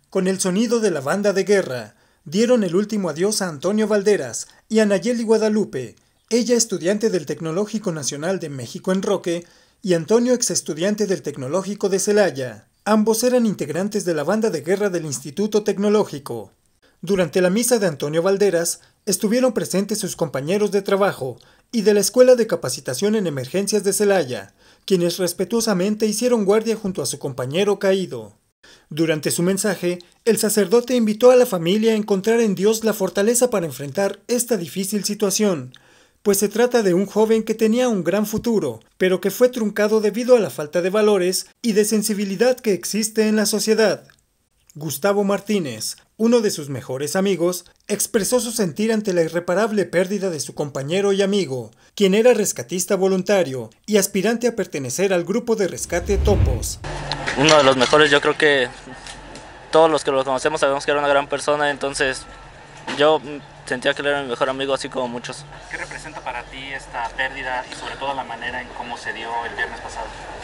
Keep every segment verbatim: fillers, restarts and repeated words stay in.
Con el sonido de la banda de guerra, dieron el último adiós a Antonio Valderas y a Nayeli Guadalupe, ella estudiante del Tecnológico Nacional de México en Roque, y Antonio ex estudiante del Tecnológico de Celaya. Ambos eran integrantes de la banda de guerra del Instituto Tecnológico. Durante la misa de Antonio Valderas, estuvieron presentes sus compañeros de trabajo y de la Escuela de Capacitación en Emergencias de Celaya, quienes respetuosamente hicieron guardia junto a su compañero caído. Durante su mensaje, el sacerdote invitó a la familia a encontrar en Dios la fortaleza para enfrentar esta difícil situación, pues se trata de un joven que tenía un gran futuro, pero que fue truncado debido a la falta de valores y de sensibilidad que existe en la sociedad. Gustavo Martínez, uno de sus mejores amigos, expresó su sentir ante la irreparable pérdida de su compañero y amigo, quien era rescatista voluntario y aspirante a pertenecer al grupo de rescate Topos. Uno de los mejores, yo creo que todos los que lo conocemos sabemos que era una gran persona, entonces yo sentía que él era mi mejor amigo, así como muchos. ¿Qué representa para ti esta pérdida y sobre todo la manera en cómo se dio el viernes pasado?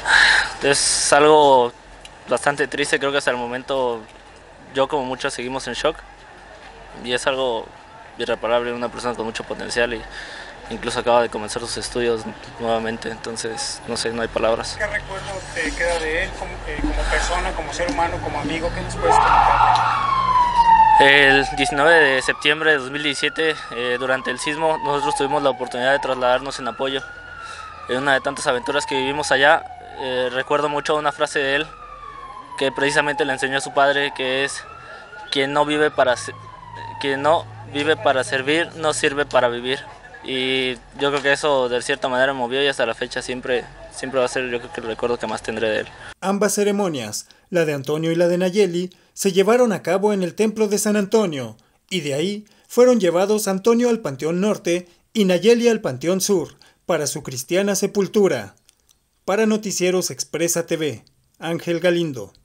Es algo bastante triste, creo que hasta el momento yo como muchos seguimos en shock y es algo irreparable, una persona con mucho potencial y incluso acaba de comenzar sus estudios nuevamente, entonces no sé, no hay palabras. ¿Qué recuerdo te queda de él como, eh, como persona, como ser humano, como amigo? ¿Qué nos puedes comentar? El diecinueve de septiembre de dos mil diecisiete, eh, durante el sismo, nosotros tuvimos la oportunidad de trasladarnos en apoyo. En una de tantas aventuras que vivimos allá, eh, recuerdo mucho una frase de él que precisamente le enseñó a su padre, que es: quien no vive para, quien no vive para servir, no sirve para vivir. Y yo creo que eso de cierta manera me movió y hasta la fecha siempre, siempre va a ser, yo creo que el recuerdo que más tendré de él. Ambas ceremonias, la de Antonio y la de Nayeli, se llevaron a cabo en el Templo de San Antonio, y de ahí fueron llevados Antonio al Panteón Norte y Nayeli al Panteón Sur, para su cristiana sepultura. Para Noticieros Expresa T V, Ángel Galindo.